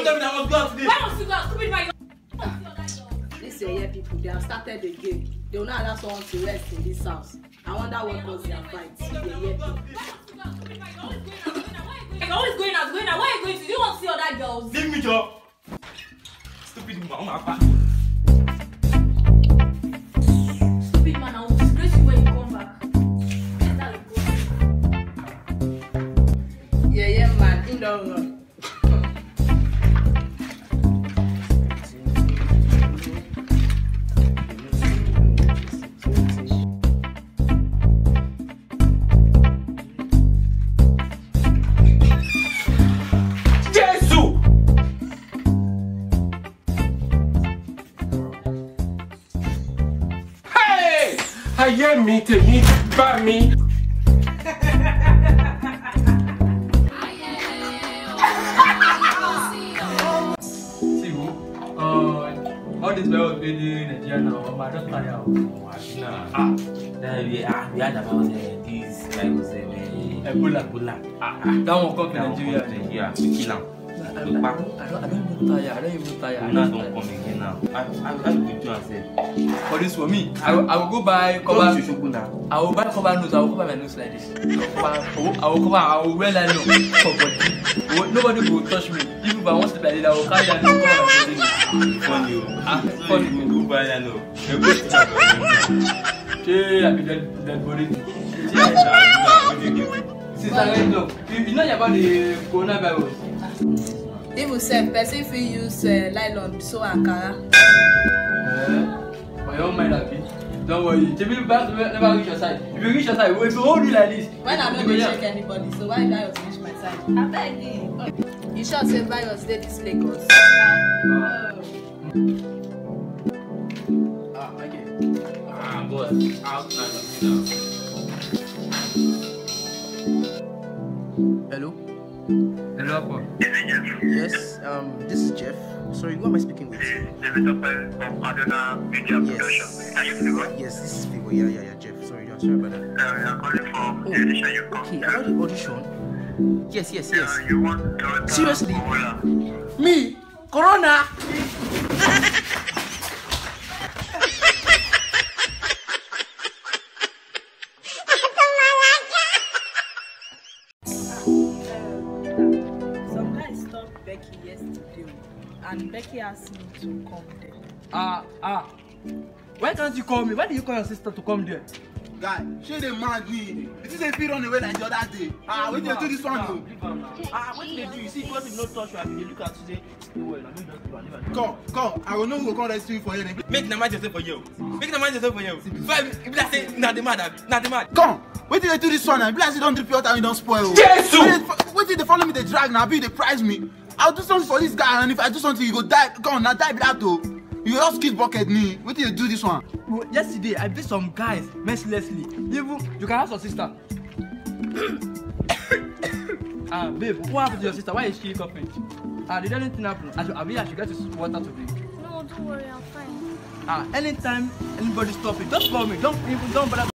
tell me that I must go out today. Why must you go out? Stupid man. These here people, they have started the game. They will not allow someone to rest in this house. I wonder what caused their fight. You're always going out. Where are you going to? Do you want to see other girls? Leave me, Joe. Stupid woman, I'm back. Stupid man, I will disgrace you when you come back. Yeah, man, in the run. Ayé mi tèmi bá mi. See who? All this well was made in Nigeria now. I'm just tired. We had about this Ebola. That one come to Nigeria. We kill him. I don't even tire. Now don't come again now. I will do and say. For this for me, I will go buy cover. I will buy cover nose. I will cover my nose like this. I will wear like no for body. Nobody will touch me. Even if I want to like this, I will carry that no cover my body. Funny. You go buy that no. Hey, I be dead body. Since I went up, you know about the coronavirus. Even say person fit use nylon sew ankara. But you don't mind that bit. Don't worry. Jimmy never reach your side. If you reach your side, if you hold you like this. When I don't check anybody, so why virus reach my side? I beg you. You sure say virus dey this Lagos? Okay. Boss, out now. Hello? Hello, Papa. Yes, this is Jeff. Sorry, who am I speaking with? Developer of Adona Media Production. Can you figure? Yes, this is Figo. Yeah, Jeff. Sorry about that. We are calling from the audition you come. Okay, about the audition. Yes. You want to Seriously? Me? Corona? Some guys stopped Becky yesterday, and Becky asked me to come there. Why can't you call me? Why did you call your sister to come there? Guy, she dey mad me. It is a fit run away like the other day. Wait till you do this one though. What they do? You see, because if no touch you, they look at you say, well, I don't just do it. Come. I will know who will come rescue you for here. Make the mind yourself for you. Make the mind yourself for you. So if I say, not the mad. Come. Wait till you do this one and be like you don't drip your water and you don't spoil. Jesus! Wait till they follow me, they drag now, be they prize me. I'll do something for this guy, and if I do something, you go die. Come on, now die with that though. You just kill bucket me. Wait till you do this one. Well, yesterday, I beat some guys mercilessly. Even, you can ask your sister. Babe, what happened to your sister? Why is she coughing? Did anything happen? I should get you water to drink. No, don't worry, I'm fine. Anytime anybody stop it, just call me. Don't bother.